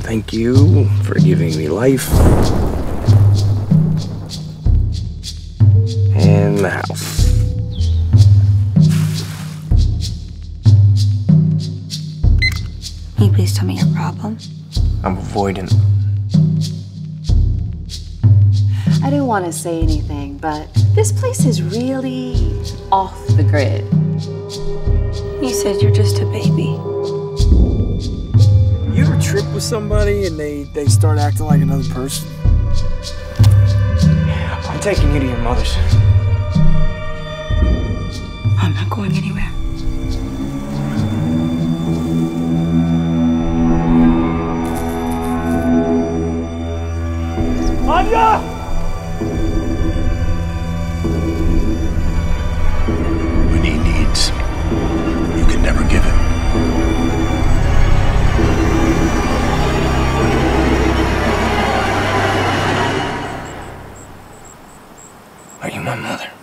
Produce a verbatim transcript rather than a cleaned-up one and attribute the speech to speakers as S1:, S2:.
S1: Thank you for giving me life. And the house.
S2: Can you please tell me your problem?
S1: I'm avoidant.
S3: I didn't want to say anything, but this place is really off the grid.
S2: You said you're just a baby.
S4: You ever trip with somebody and they, they start acting like another person?
S1: I'm taking you to your mother's.
S2: I'm not going anywhere.
S4: Anya!
S5: When he needs, you can never give him.
S1: Are you my mother?